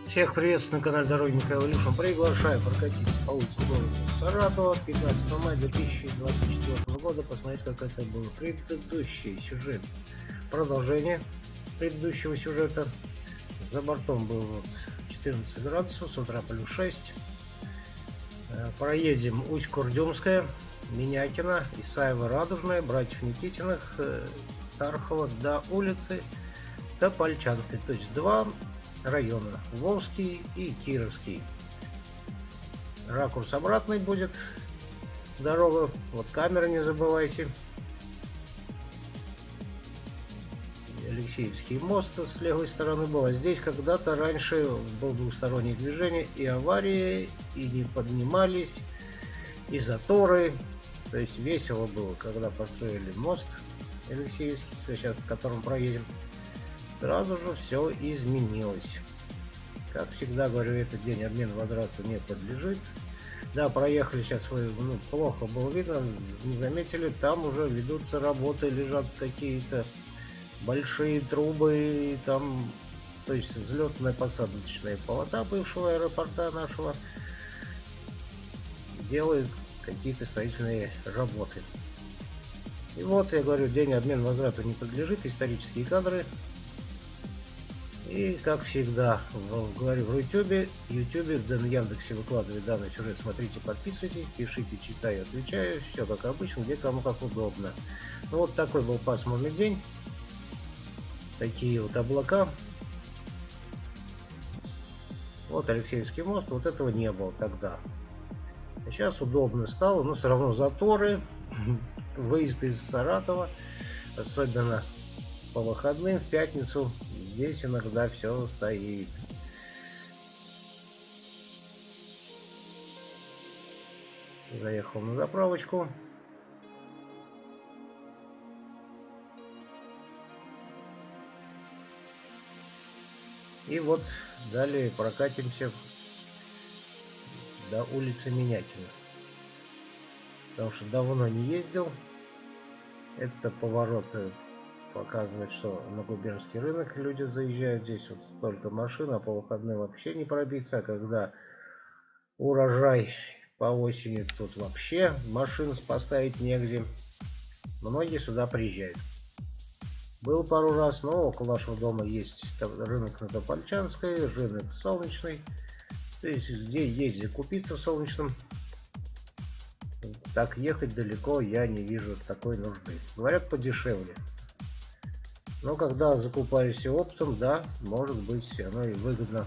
Всех приветствую на канале Дороги Михаил Илюшин. Приглашаю прокатиться по улице города Саратова 15 мая 2024 года. Посмотреть, как это был предыдущий сюжет. Продолжение предыдущего сюжета. За бортом был вот 14 градусов, с утра плюс 6. Проедем Усть-Курдюмская, Минякина, Исаева, Радужная, братьев Никитиных, Тархова до улицы Топольчанской. То есть два района: Волжский и Кировский. Ракурс обратный будет дорога. Вот камера, не забывайте. Алексеевский мост с левой стороны был. А здесь когда-то раньше было двухстороннее движение, и аварии, и не поднимались, и заторы. То есть весело было, когда построили мост Алексеевский, сейчас по которому проедем. Сразу же все изменилось. Как всегда говорю, этот день обмен возврату не подлежит. Да, проехали сейчас, плохо было видно, не заметили, там уже ведутся работы, лежат какие-то большие трубы, там, то есть взлетная посадочная полоса бывшего аэропорта нашего делают какие-то строительные работы. И вот, я говорю, день обмен возврату не подлежит, исторические кадры. И, как всегда, говорю, в Ютубе, в Яндексе выкладываю данный сюжет. Смотрите, подписывайтесь, пишите, читаю, отвечаю. Все как обычно, где кому как удобно. Ну, вот такой был пасмурный день. Такие вот облака. Вот Алексеевский мост, вот этого не было тогда. Сейчас удобно стало, но все равно заторы. Выезд из Саратова, особенно по выходным, в пятницу, здесь иногда все стоит. Заехал на заправочку. И вот далее прокатимся до улицы Минякина. Потому что давно не ездил. Это поворот показывает, что на губернский рынок люди заезжают. Здесь вот только машина, а по выходным вообще не пробиться. А когда урожай по осени, тут вообще машин поставить негде. Многие сюда приезжают. Был пару раз, но около нашего дома есть рынок на Топольчанской, рынок Солнечный. То есть где ездить купиться в Солнечном. Так ехать далеко я не вижу такой нужды. Говорят, подешевле. Но когда закупаешься оптом, да, может быть, оно и выгодно.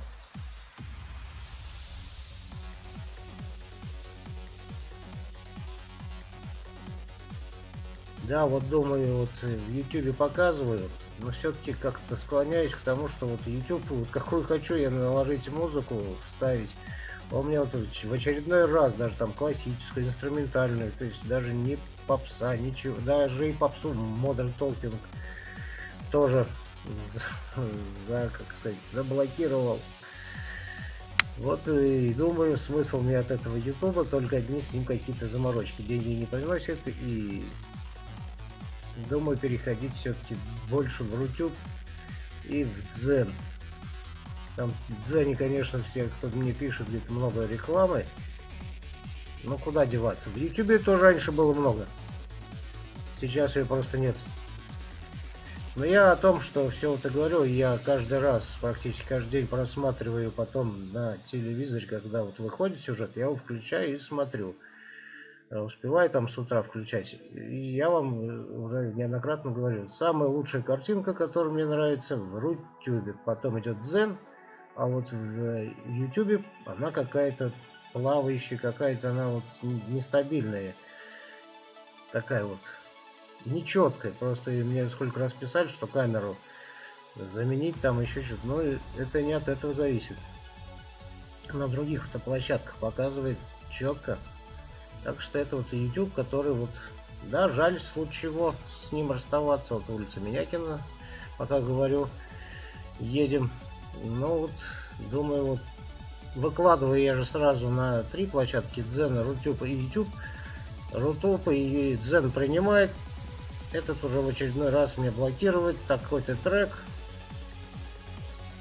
Да, вот думаю, вот в YouTube показываю, но все-таки как-то склоняюсь к тому, что вот YouTube, вот какую хочу я наложить музыку, вставить. А у меня вот в очередной раз даже там классическую, инструментальную, то есть даже не попса, ничего, даже и попсу Modern Talking тоже как сказать, заблокировал. Вот и думаю, смысл мне от этого ютуба только одни с ним какие-то заморочки. Деньги не приносят, и думаю переходить все-таки больше в Рутюб и в Дзен. Там в Дзене, конечно, все, кто мне пишет, где-то много рекламы. Но куда деваться? В Ютубе тоже раньше было много. Сейчас ее просто нет. Но я о том, что все это говорю, я каждый раз, практически каждый день просматриваю потом на телевизоре, когда вот выходит сюжет, я его включаю и смотрю. Успеваю там с утра включать. И я вам уже неоднократно говорил, самая лучшая картинка, которая мне нравится, в Рутюбе. Потом идет Дзен, а вот в Ютубе она какая-то плавающая, какая-то она вот нестабильная. Такая вот. Нечеткая, просто мне сколько раз писали, что камеру заменить там еще что-то, но это не от этого зависит. На других фотоплощадках показывает четко. Так что это вот YouTube, который вот, да, жаль, в случае чего с ним расставаться. Вот улица Минякина, пока говорю, едем. Ну вот, думаю, вот выкладываю я же сразу на 3 площадки: Дзен, Рутюб и YouTube. Рутюб и Дзен принимает. Этот уже в очередной раз мне блокирует такой-то трек.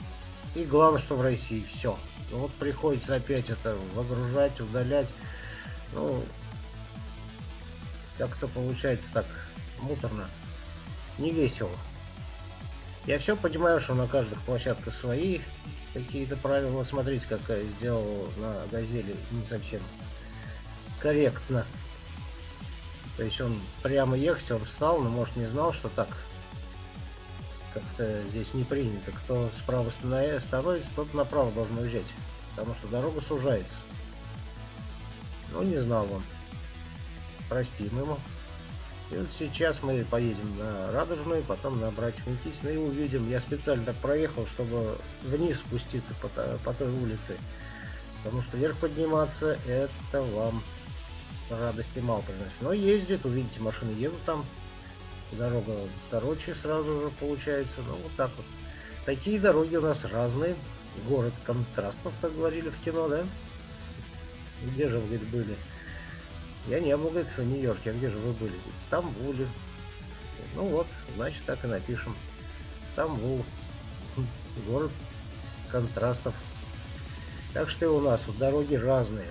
И главное, что в России все. Ну, вот приходится опять это выгружать, удалять. Ну, как-то получается так муторно, не весело. Я все понимаю, что на каждых площадках свои какие-то правила. Вот смотрите, как я сделал на Газели, не совсем корректно. То есть он прямо ехал, он встал, но может не знал, что так как-то здесь не принято. Кто справа становится, тот направо должен уезжать, потому что дорога сужается. Ну, не знал он. Простим ему. И вот сейчас мы поедем на Радужную, потом на братьев Никитина и увидим. Я специально так проехал, чтобы вниз спуститься по той улице. Потому что вверх подниматься, это вам радости мало приносит. Но ездит, увидите, машины едут там. Дорога короче сразу же получается. Ну, вот так вот. Такие дороги у нас разные. Город контрастов, как говорили в кино, да? Где же вы, говорит, были? Я не был, говорит, в Нью-Йорке. А где же вы были? В Стамбуле. Ну вот, значит, так и напишем. Стамбул. Город контрастов. Так что и у нас вот дороги разные.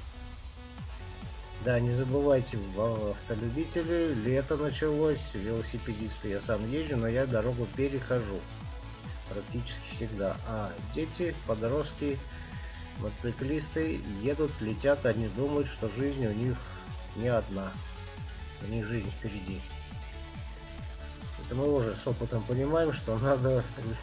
Да, не забывайте, автолюбители, лето началось, велосипедисты, я сам езжу, но я дорогу перехожу практически всегда. А дети, подростки, мотоциклисты едут, летят, они думают, что жизнь у них не одна, у них жизнь впереди. Это мы уже с опытом понимаем, что надо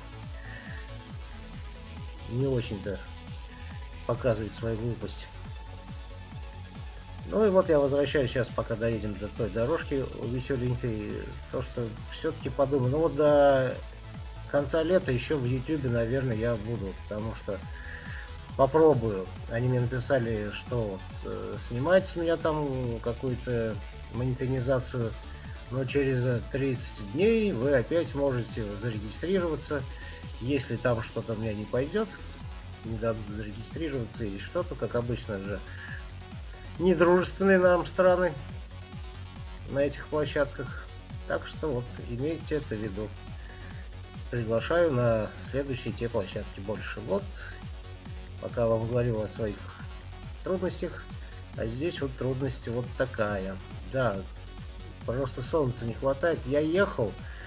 не очень-то показывать свою глупость. Ну и вот я возвращаюсь сейчас, пока доедем до той дорожки веселенькой, то что все-таки подумаю, ну вот до конца лета еще в YouTube, наверное, я буду, потому что попробую. Они мне написали, что вот, снимать с меня там какую-то монетизацию, но через 30 дней вы опять можете зарегистрироваться, если там что-то у меня не пойдет, не дадут зарегистрироваться или что-то, как обычно же. Недружественные нам страны на этих площадках. Так что вот, имейте это в виду. Приглашаю на следующие те площадки больше. Вот, пока вам говорил о своих трудностях, а здесь вот трудность вот такая. Да, просто солнца не хватает. Я ехал,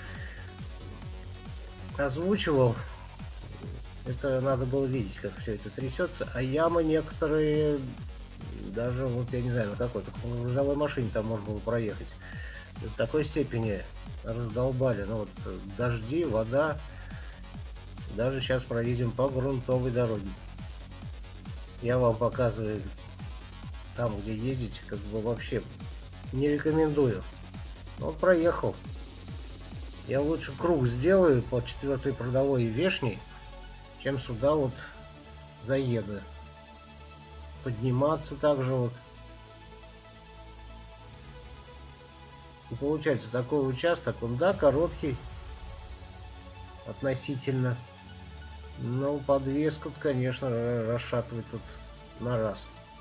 озвучивал. Это надо было видеть, как все это трясется. А ямы некоторые... Даже вот я не знаю, на какой-то грузовой машине там можно было проехать. В такой степени раздолбали. Ну вот дожди, вода. Даже сейчас проедем по грунтовой дороге. Я вам показываю там, где ездить, как бы вообще не рекомендую. Вот проехал. Я лучше круг сделаю по 4-й продовой и Вешней, чем сюда вот заеду. Подниматься также вот. И получается такой участок, он да, короткий относительно, но подвеску, конечно, расшатывать тут на раз.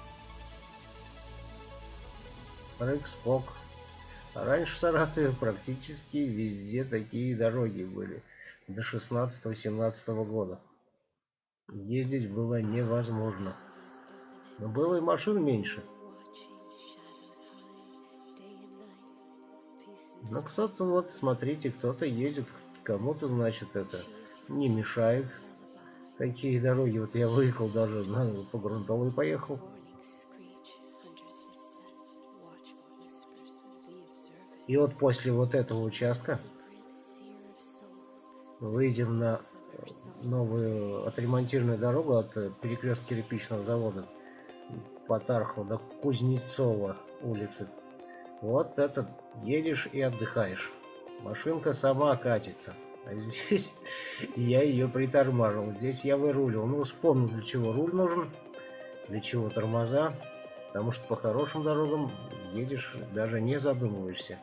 Рык-спок. А раньше в Саратове практически везде такие дороги были. До 16-17 года. Ездить было невозможно. Но было и машин меньше. Но кто-то вот, смотрите, кто-то едет, кому-то, значит, это не мешает. Такие дороги. Вот я выехал даже по грунтовой поехал. И вот после вот этого участка выйдем на новую отремонтированную дорогу от перекрестка кирпичного завода по Тархову до Кузнецова улицы. Вот это едешь и отдыхаешь. Машинка сама катится. А здесь я ее притормаживал. Здесь я выруливал. Ну, вспомнил, для чего руль нужен, для чего тормоза. Потому что по хорошим дорогам едешь, даже не задумываешься.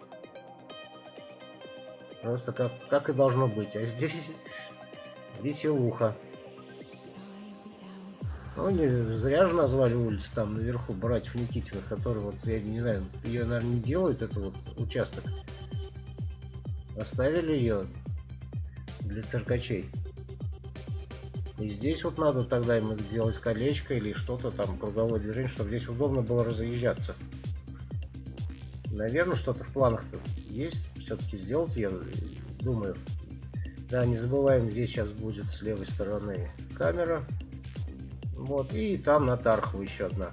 Просто как и должно быть. А здесь веселуха. Ну, не зря же назвали улицу там наверху братьев Никитиных, которые вот, я не знаю, ее, наверное, не делают, это вот участок. Оставили ее для циркачей. И здесь вот надо тогда им сделать колечко или что-то там, круговое движение, чтобы здесь удобно было разъезжаться. Наверное, что-то в планах-то есть. Все-таки сделать, я думаю. Да, не забываем, здесь сейчас будет с левой стороны камера. Вот, и там на Тархову еще одна.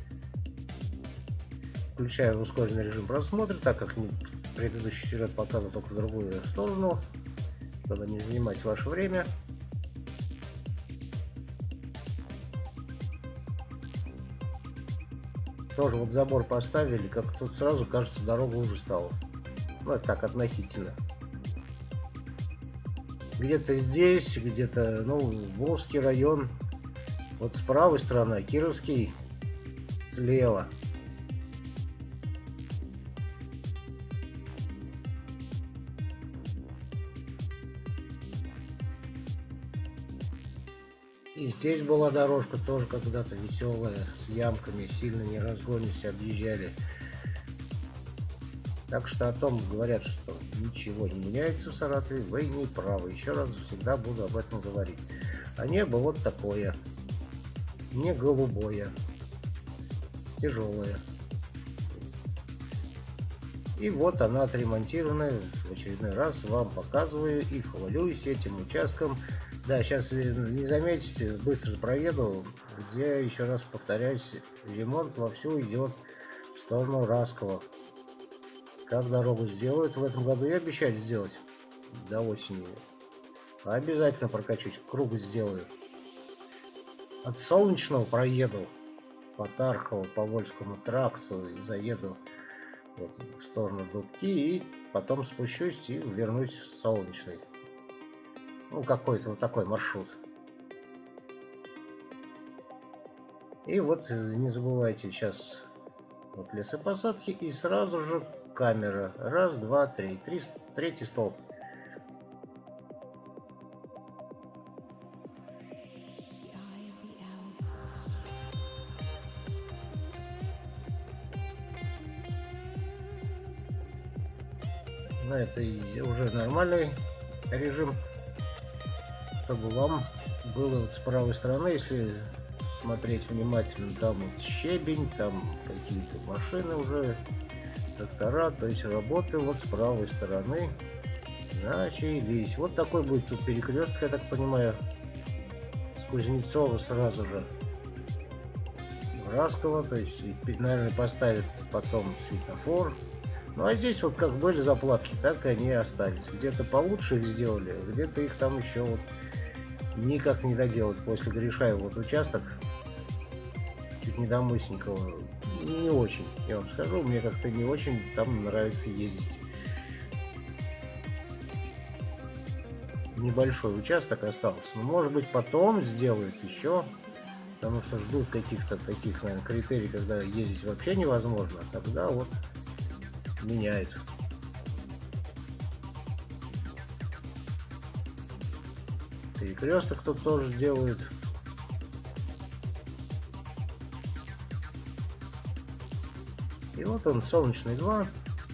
Включаю ускоренный режим просмотра, так как предыдущий сюжет показывал только в другую сторону, чтобы не занимать ваше время. Тоже вот забор поставили, как тут сразу кажется, дорога уже стала. Ну, это так, относительно. Где-то здесь, где-то, ну, Волжский район. Вот с правой стороны, а Кировский слева. И здесь была дорожка тоже когда-то веселая, с ямками, сильно не разгонились, объезжали. Так что о том говорят, что ничего не меняется в Саратове, вы не правы. Еще раз всегда буду об этом говорить. А небо вот такое, не голубое, тяжелое. И вот она отремонтированная, в очередной раз вам показываю и хвалюсь этим участком. Да, сейчас не заметите, быстро проеду, где, еще раз повторяюсь, ремонт вовсю идет в сторону Раскова. Как дорогу сделают в этом году и обещать сделать до осени. Обязательно прокачусь, круг сделаю. От Солнечного проеду по Тархову, по Вольскому тракту и заеду вот в сторону Дубки и потом спущусь и вернусь в Солнечный. Ну, какой-то вот такой маршрут. И вот не забывайте сейчас вот лесопосадки и сразу же камера. Раз, два, три. Третий столб. Ну, это уже нормальный режим, чтобы вам было вот с правой стороны, если смотреть внимательно, там вот щебень, там какие-то машины уже, трактора, то есть работы вот с правой стороны начались. Вот такой будет тут перекресток, я так понимаю, с Кузнецова сразу же в Расково, то есть, наверное, поставят потом светофор. Ну а здесь вот как были заплатки, так они и остались. Где-то получше их сделали, где-то их там еще вот никак не доделать. После Гришаева вот участок чуть не до Мысенького не очень, я вам скажу, мне как-то не очень там нравится ездить. Небольшой участок остался, но может быть потом сделают еще, потому что ждут каких-то таких, наверное, критерий, когда ездить вообще невозможно, тогда вот меняет. Перекресток тут тоже делают. И вот он, Солнечный 2.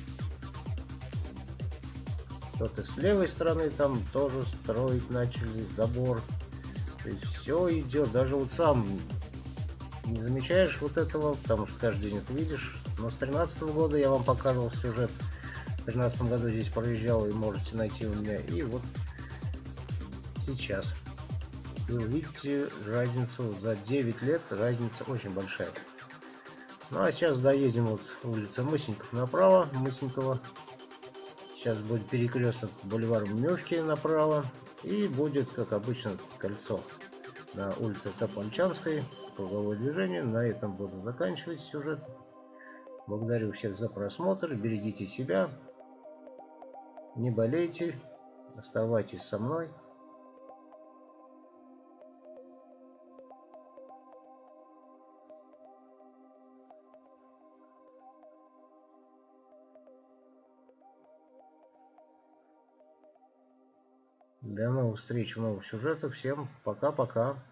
Кто-то с левой стороны там тоже строить начали забор. То есть все идет. Даже вот сам не замечаешь вот этого, потому что каждый день это видишь. Но с 2013 года я вам показывал сюжет. В 2013 году здесь проезжал, и можете найти у меня. И вот сейчас. Вы увидите разницу за 9 лет. Разница очень большая. Ну а сейчас доедем вот улица Мысеньков направо. Мысенькова. Сейчас будет перекресток бульваром Мёшки направо. И будет, как обычно, кольцо на улице Топольчанской. Круговое движение. На этом буду заканчивать сюжет. Благодарю всех за просмотр. Берегите себя. Не болейте. Оставайтесь со мной. До новых встреч в новых сюжетах. Всем пока-пока.